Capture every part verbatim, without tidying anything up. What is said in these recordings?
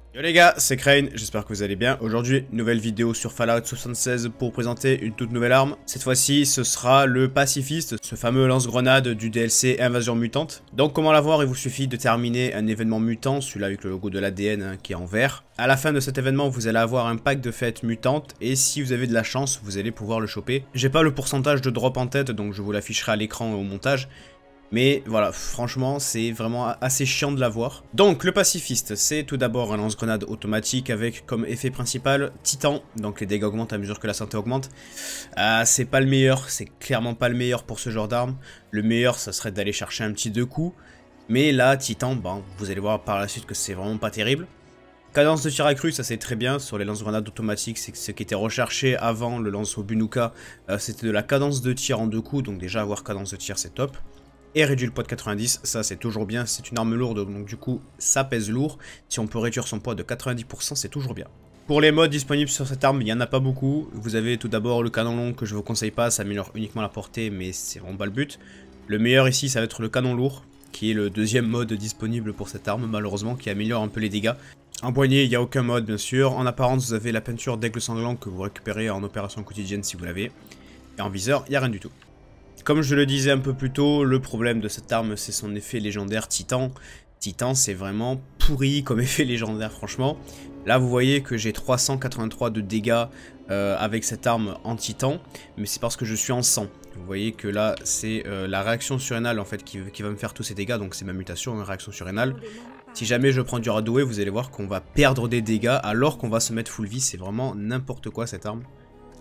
Yo les gars, c'est Crane, j'espère que vous allez bien. Aujourd'hui, nouvelle vidéo sur Fallout soixante-seize pour présenter une toute nouvelle arme. Cette fois-ci, ce sera le pacifiste, ce fameux lance-grenade du D L C Invasion Mutante. Donc comment l'avoir? Il vous suffit de terminer un événement mutant, celui-là avec le logo de l'A D N hein, qui est en vert. À la fin de cet événement, vous allez avoir un pack de fêtes mutantes et si vous avez de la chance, vous allez pouvoir le choper. J'ai pas le pourcentage de drop en tête, donc je vous l'afficherai à l'écran au montage. Mais voilà, franchement, c'est vraiment assez chiant de l'avoir. Donc, le pacifiste, c'est tout d'abord un lance-grenade automatique avec comme effet principal Titan. Donc, les dégâts augmentent à mesure que la santé augmente. Euh, c'est pas le meilleur, c'est clairement pas le meilleur pour ce genre d'arme. Le meilleur, ça serait d'aller chercher un petit deux coups. Mais là, Titan, bon, vous allez voir par la suite que c'est vraiment pas terrible. Cadence de tir accrue, ça c'est très bien, sur les lance-grenades automatiques, c'est ce qui était recherché avant le lance au Bunuka, euh, c'était de la cadence de tir en deux coups, donc déjà avoir cadence de tir c'est top. Et réduit le poids de quatre-vingt-dix, ça c'est toujours bien, c'est une arme lourde, donc du coup ça pèse lourd. Si on peut réduire son poids de quatre-vingt-dix pour cent, c'est toujours bien. Pour les modes disponibles sur cette arme, il n'y en a pas beaucoup. Vous avez tout d'abord le canon long que je vous conseille pas, ça améliore uniquement la portée, mais c'est vraiment pas le but. Le meilleur ici, ça va être le canon lourd, qui est le deuxième mode disponible pour cette arme, malheureusement, qui améliore un peu les dégâts. En poignée, il n'y a aucun mode, bien sûr. En apparence, vous avez la peinture d'aigle sanglant que vous récupérez en opération quotidienne si vous l'avez. Et en viseur, il n'y a rien du tout. Comme je le disais un peu plus tôt, le problème de cette arme, c'est son effet légendaire Titan. Titan, c'est vraiment pourri comme effet légendaire, franchement. Là, vous voyez que j'ai trois cent quatre-vingt-trois de dégâts euh, avec cette arme en Titan, mais c'est parce que je suis en sang. Vous voyez que là, c'est euh, la réaction surrénale en fait qui, qui va me faire tous ces dégâts, donc c'est ma mutation, une réaction surrénale. Si jamais je prends du radoué, vous allez voir qu'on va perdre des dégâts alors qu'on va se mettre full vie. C'est vraiment n'importe quoi cette arme.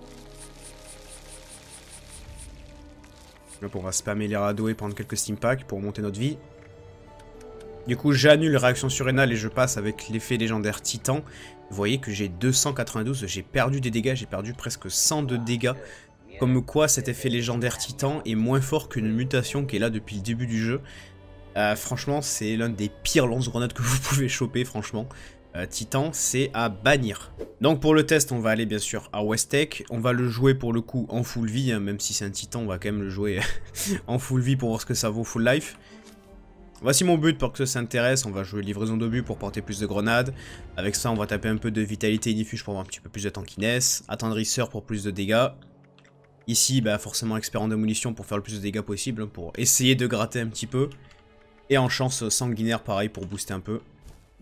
Hop, on va spammer les radoués, prendre quelques steam packs pour monter notre vie. Du coup, j'annule réaction surrénale et je passe avec l'effet légendaire Titan. Vous voyez que j'ai deux cent quatre-vingt-douze, j'ai perdu des dégâts, j'ai perdu presque cent de dégâts. Comme quoi, cet effet légendaire Titan est moins fort qu'une mutation qui est là depuis le début du jeu. Euh, franchement, c'est l'un des pires lance-grenades que vous pouvez choper, franchement. Euh, Titan, c'est à bannir. Donc pour le test, on va aller bien sûr à Westech. On va le jouer pour le coup en full vie, hein, même si c'est un Titan, on va quand même le jouer en full vie pour voir ce que ça vaut full life. Voici mon but pour que ça s'intéresse. On va jouer livraison d'obus pour porter plus de grenades. Avec ça, on va taper un peu de vitalité inifuge pour avoir un petit peu plus de tankiness. Attendrisseur pour plus de dégâts. Ici, bah, forcément expert en démolition pour faire le plus de dégâts possible, hein, pour essayer de gratter un petit peu. Et en chance sanguinaire, pareil, pour booster un peu.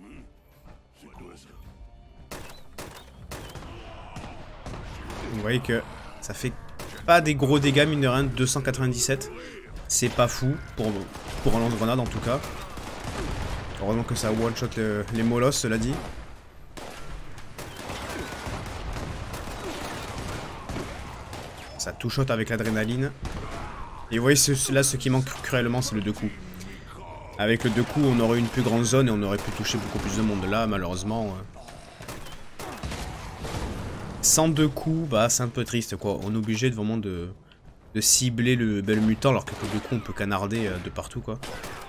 Vous voyez que ça fait pas des gros dégâts, mine de rien, deux cent quatre-vingt-dix-sept. C'est pas fou, pour, pour un lance-grenade en tout cas. Heureusement que ça one-shot le, les molosses, cela dit. Ça two-shot avec l'adrénaline. Et vous voyez, ce, là, ce qui manque cruellement, c'est le deux coups. Avec le deux coups, on aurait une plus grande zone et on aurait pu toucher beaucoup plus de monde. Là, malheureusement... Euh... cent deux coups, bah c'est un peu triste quoi, on est obligé de vraiment de, de cibler le bel mutant alors que deux coups on peut canarder euh, de partout quoi.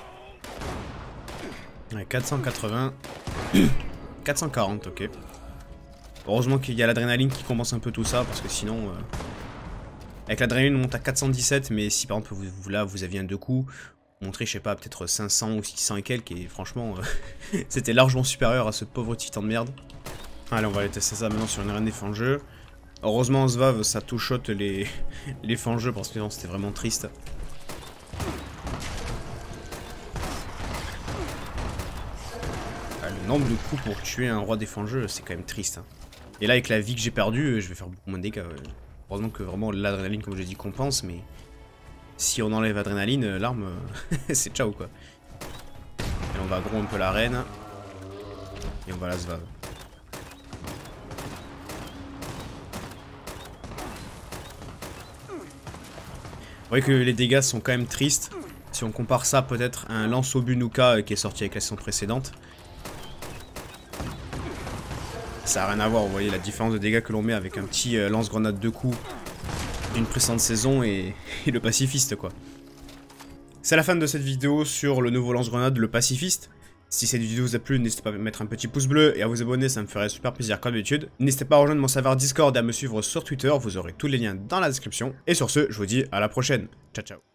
Ouais, quatre cent quatre-vingts, quatre cent quarante, ok. Heureusement qu'il y a l'adrénaline qui compense un peu tout ça parce que sinon... Euh, avec l'adrénaline on monte à quatre cent dix-sept, mais si par exemple vous, vous, là vous aviez un deux coups, montrer je sais pas peut-être cinq cents ou six cents et quelques et franchement euh, c'était largement supérieur à ce pauvre titan de merde. Allez, on va aller tester ça maintenant sur une arène des fangeux. Heureusement, en Svav, ça two-shot les, les fangeux parce que sinon c'était vraiment triste. Ah, le nombre de coups pour tuer un roi des fangeux, c'est quand même triste. Hein. Et là, avec la vie que j'ai perdue, je vais faire beaucoup moins de dégâts. Heureusement que vraiment l'adrénaline, comme j'ai dit, compense, mais si on enlève l'adrénaline, l'arme, c'est ciao quoi. Et on va gros un peu l'arène. Et on va la Svav. Vous voyez que les dégâts sont quand même tristes. Si on compare ça peut-être à un lance au Bunuka qui est sorti avec la saison précédente. Ça n'a rien à voir, vous voyez la différence de dégâts que l'on met avec un petit euh, lance-grenade de coups d'une précédente saison et, et le pacifiste quoi. C'est la fin de cette vidéo sur le nouveau lance-grenade, le pacifiste. Si cette vidéo vous a plu, n'hésitez pas à mettre un petit pouce bleu et à vous abonner, ça me ferait super plaisir comme d'habitude. N'hésitez pas à rejoindre mon serveur Discord et à me suivre sur Twitter, vous aurez tous les liens dans la description. Et sur ce, je vous dis à la prochaine. Ciao ciao.